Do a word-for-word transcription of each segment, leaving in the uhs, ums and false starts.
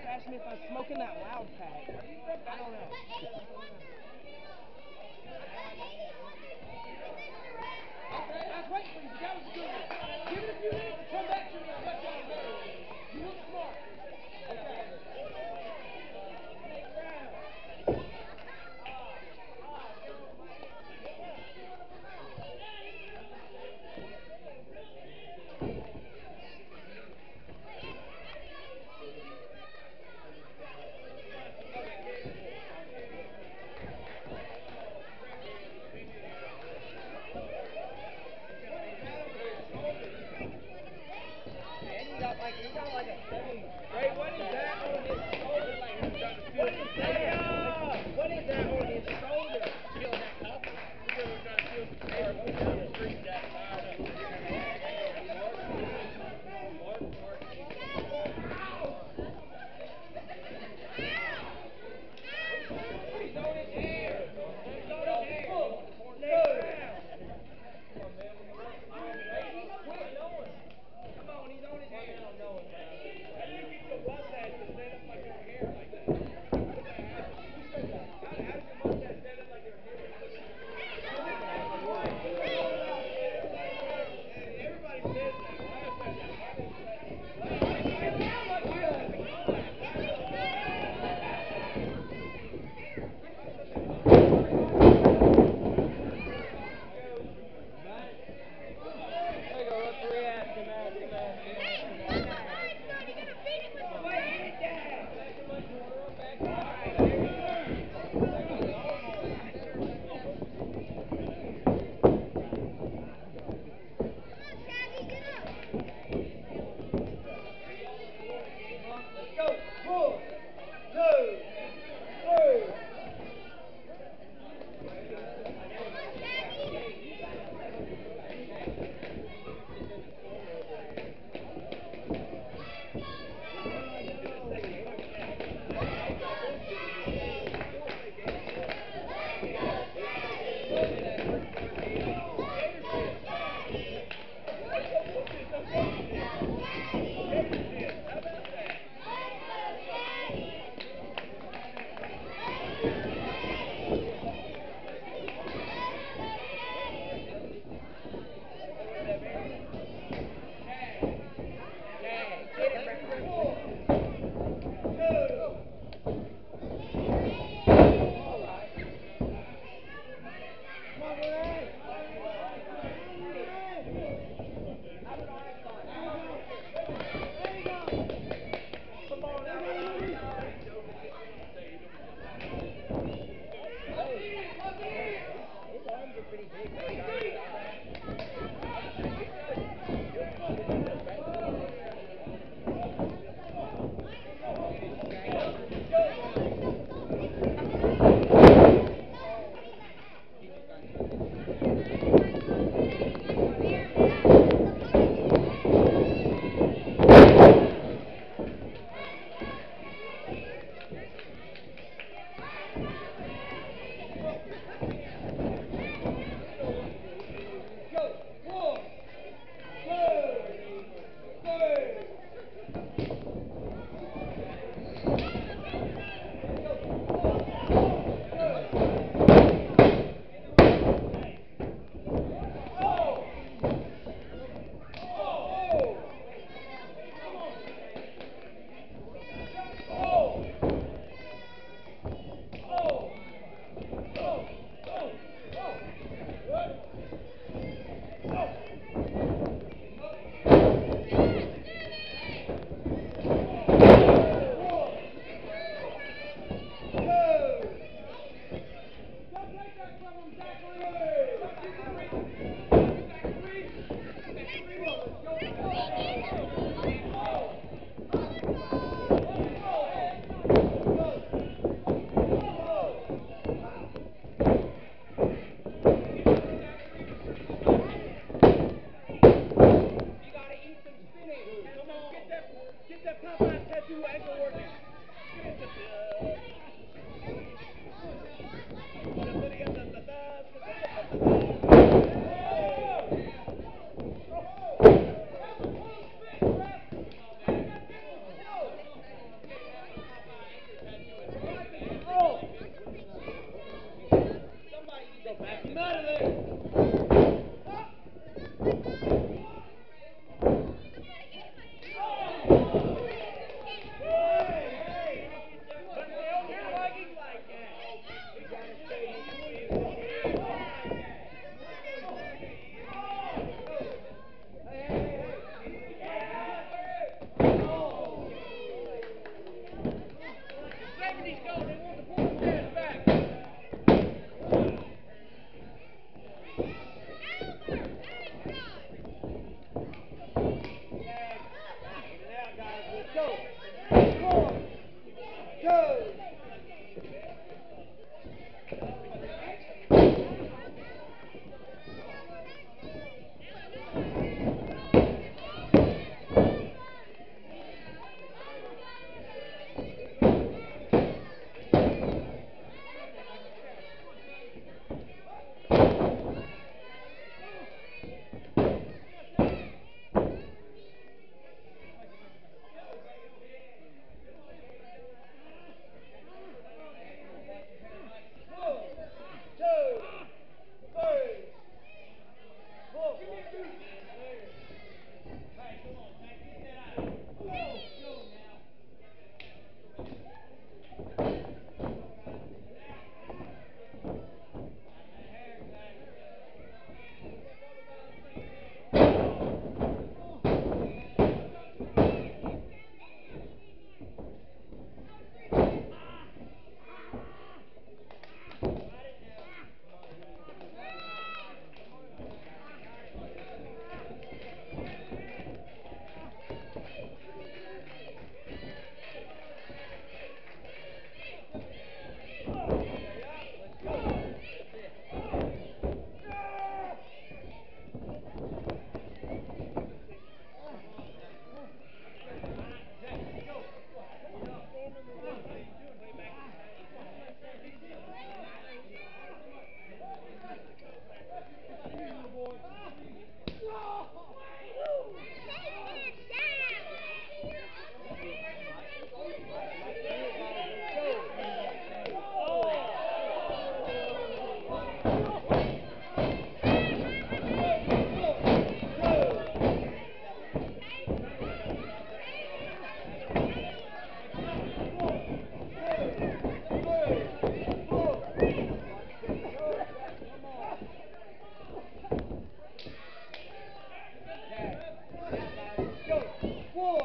asked me if I was smoking that loud pack. I don't know. I was waiting for you. That was good. Give it a few minutes and come back to me and let y'all know. You look smart. Okay. Next round. Ray, what is that on his shoulder? Like he's trying to feel. What is that? What is that on his shoulder? Feel that cup? Because we're trying to feel some air down the street that side of it. He's on his hair. He's on his hair. Come on, he's on his hair. How do you get your mustache to stand up like your hair like that? How does that happen? How, how does your mustache stand up like your hair? Everybody says that. Why is that?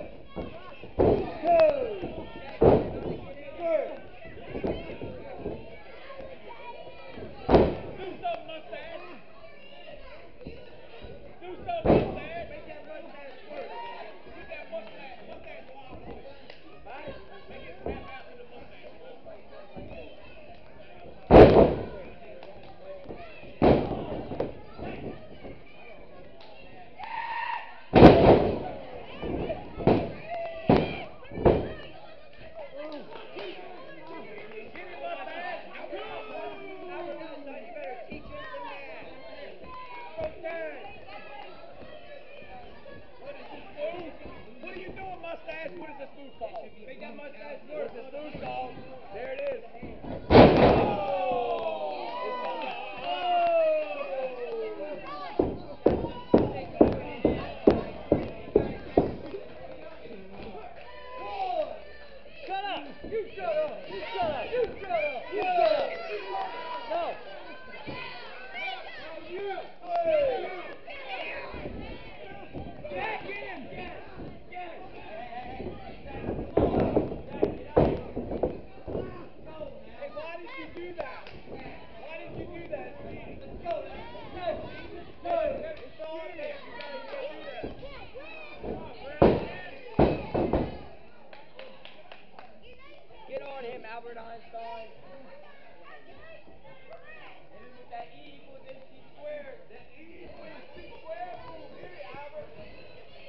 What are you doing, mustache? What is this food called? Make that mustache work.